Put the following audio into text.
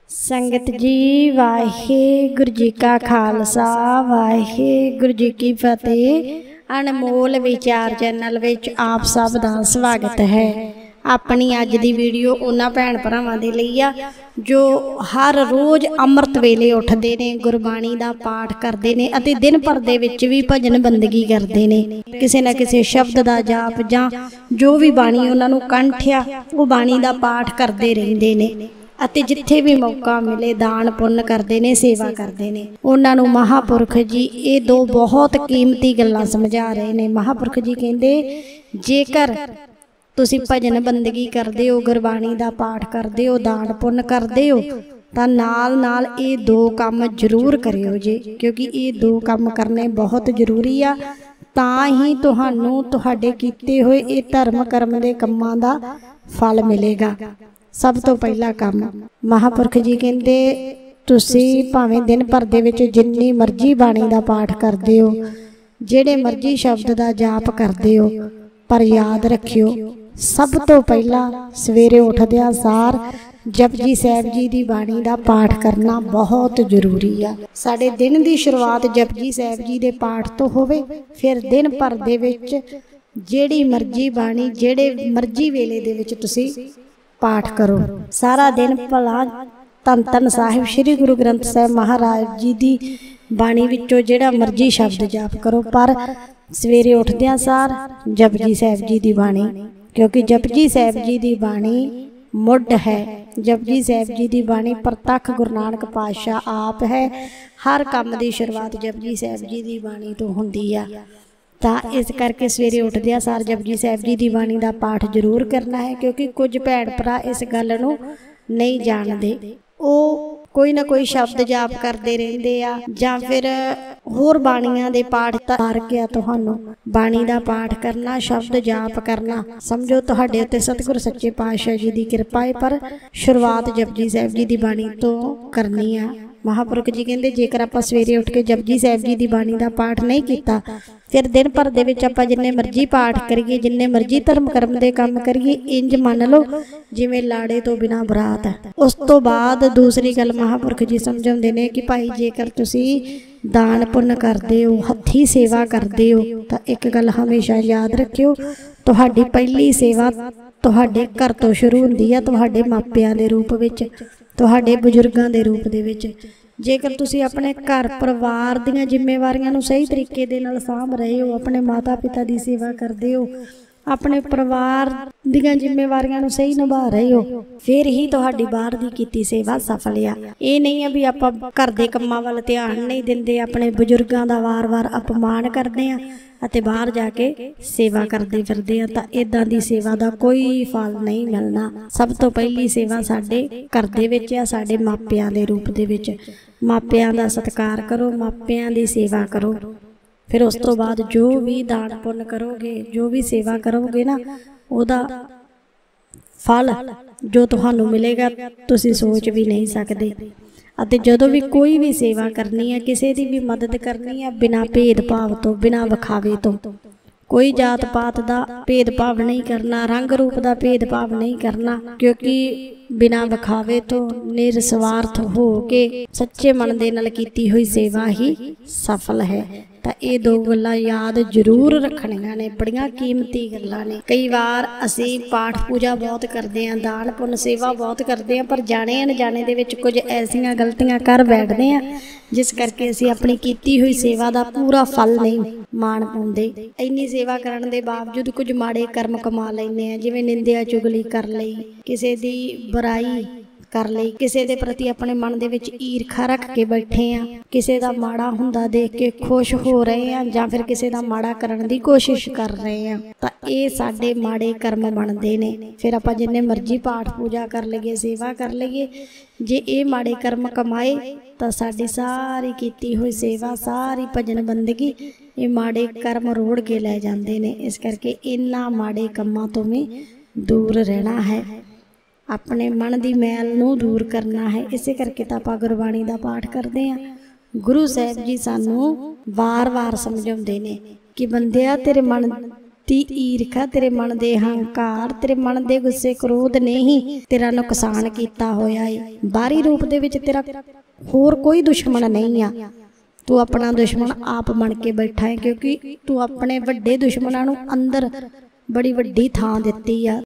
संगत जी वाहिगुरू जी का खालसा वाहिगुरू जी की फतेह। अनमोल विचार चैनल विच आप सब दा स्वागत है। अपनी अज दी वीडियो उन्हां भैण भरावां दे लई आ जो हर रोज़ अमृत वेले उठदे ने, गुरबाणी दा पाठ करदे ने अते दिन भर दे विच भी भजन बंदगी करदे ने। किसी ना किसी शब्द दा जाप जां जो भी बाणी उन्हां नूं कंठिया वो बाणी दा पाठ करदे रहिंदे ने ਅਤੇ जिथे भी मौका मिले दान पुण्य करते हैं, सेवा करते हैं। उन्होंने महापुरख जी ये दो बहुत कीमती गल्लां समझा रहे हैं। महापुरख जी कहते जेकर तुसी भजन बंदगी करते हो, गुरबाणी का पाठ करते हो, दान पुण्य करते हो तो नाल नाल ये दो काम जरूर करियो जी, क्योंकि ये दो काम करने बहुत जरूरी आ। तां ही तुहानू तुहाडे कीते हुए ये धर्म कर्म के कामां दा फल मिलेगा। सब तो पहला काम महापुरख जी कहते तुसी भावें दिन भर दे विच जिन्नी मर्जी बाणी दा पाठ करते हो, जेड़े मर्जी शब्द दा जाप करते हो, पर याद रखियो सब तो पहला सवेरे उठदिया सार जपजी साहिब जी दी बाणी दा पाठ करना बहुत जरूरी आ। साडे दिन दी शुरुआत जपजी साहिब जी दे पाठ तो होवे, फिर दिन भर दे विच जेड़ी मर्जी बाणी जेड़े मर्जी वेले दे विच तुसी पाठ करो। सारा दिन भला धन धन साहिब श्री गुरु ग्रंथ साहिब महाराज जी दी बाणी विचों जेड़ा मर्जी शब्द जाप करो, पर सवेरे उठदियां सार जपजी साहिब जी दी बाणी, क्योंकि जपजी साहिब जी दी बाणी मुढ़ है। जपजी साहिब जी दी बाणी प्रतख गुरु नानक पातशाह आप है। हर काम की शुरुआत जपजी साहिब जी दी बाणी तो हुंदी आ। तो इस करके सवेरे उठदिया सार जपजी साहिब जी की बाणी का पाठ जरूर करना है, क्योंकि कुछ भैन भरा इस गल नूं नहीं जानते। वो कोई ना कोई शब्द जाप करते रहंदे आ जां फिर होर बाणियां दे पाठ तार के तुहानूं बाणी का पाठ करना, शब्द जाप करना समझो तुहाडे उत्ते सतगुर सच्चे पातशाह जी की कृपा है, पर शुरुआत जपजी साहिब जी की बाणी तो करनी है। महापुरख जी कहते जेकर आपां सवेरे उठ के जपजी साहिब जी की बाणी का पाठ नहीं किया, फिर दिन भर दे विच आपां जिन्ने मर्जी पाठ करिए, जिन्ने मर्जी धर्म कर्म के काम करिए, इंज मान लो जिवें लाड़े तो बिना बरात है। उस तो बाद दूसरी गल महापुरख जी समझाउंदे ने कि भाई जेकर तुसी दान पुण्य करते हो, हत्थी सेवा करते हो, तो एक गल हमेशा याद रखियो तुहाडी पहली सेवा तुहाडे घर तो शुरू हुंदी है, तुहाडे मापियां दे रूप विच, तुहाडे बुजुर्गां दे रूप दे विच। जेकर तुसी अपने घर परिवार दीयां जिम्मेवारियां नूं सही तरीके दे नाल साਂਭ रहे हो, अपने माता पिता की सेवा करते हो, अपने परिवार दीयां जिम्मेवारियां नूं सही निभा रहे हो, फिर ही तुहाडी बाहर दी कीती सेवा सफल आ। ये नहीं है भी आपां घर दे कम्मां वल ध्यान नहीं दिंदे, अपने बुजुर्गां दा वार-वार अपमान करदे आ अते बाहर जाके सेवा करते फिरदे आ, तां इदां दी सेवा दा कोई फल नहीं मिलना। सब तो पहली सेवा साडे घर दे विच आ, साडे मापियां दे रूप दे विच। मापियां दा सत्कार करो, मापियां दी सेवा करो, फिर उस तो बाद जो भी दान पुण्य करोगे, जो भी सेवा करोगे ना, उहदा फल जो तुहानूं मिलेगा तुसीं सोच भी नहीं सकदे। अते जदों भी कोई भी सेवा करनी है, किसी की भी मदद करनी है, बिना भेदभाव तो, बिना विखावे तो, कोई जात पात का भेदभाव नहीं करना, रंग रूप का भेदभाव नहीं करना, क्योंकि बिना विखावे तो निरस्वार्थ हो के सच्चे मन दे नाल कीती हुई सेवा ही सफल है। तो ये दो गल्लां याद जरूर रखनियां ने, बड़ियां कीमती गल्लां ने। कई बार असीं पाठ पूजा बहुत करते हैं, दान पुण्य सेवा बहुत करते हैं, पर जाने अनजाने दे विच कुछ ऐसियां गलतियां कर बैठते हैं जिस करके असीं अपनी कीती हुई सेवा का पूरा फल नहीं मान पाउंदे। इन्नी सेवा करन दे बावजूद कुछ माड़े कर्म कमा लैंदे हैं, जिवें निंदिया चुगली कर लई, किसी दी बुराई कर लई, किसी दे प्रति अपने मन दे विच ईरखा रख के बैठे आ, किसी दा माड़ा हुंदा देख के खुश हो रहे हैं जां फिर किसी दा माड़ा करन दी कोशिश कर रहे हैं, तां ये साडे माड़े कर्म बनदे ने। फिर आपां जिन्ने मर्जी पाठ पूजा कर लईए, सेवा कर लईए, जे ये माड़े कर्म कमाए तां साडी सारी कीती हुई सेवा, सारी भजन बंदगी ये माड़े कर्म रोड़ के लै जांदे ने। इस करके इन्हां माड़े कम्मां तो भी दूर रहना है, अपने मन की मैल नूं दूर करना है। इसे करके तो आपां गुरबाणी का पाठ करते हैं। गुरु साहिब जी सानू वार वार समझाउंदे ने कि बंदिया तेरे मन दी ईर्खा, तेरे मन दे हंकार, तेरे मन दे गुस्से क्रोध ने ही तेरा नुकसान कीता होया है। बाहरी रूप दे विच तेरा होर कोई दुश्मन नहीं आ, तू अपना दुश्मन आप बन के बैठा है, क्योंकि तू अपने वड्डे दुश्मनां नूं अंदर बड़ी वड्डी थां दित्ती आ।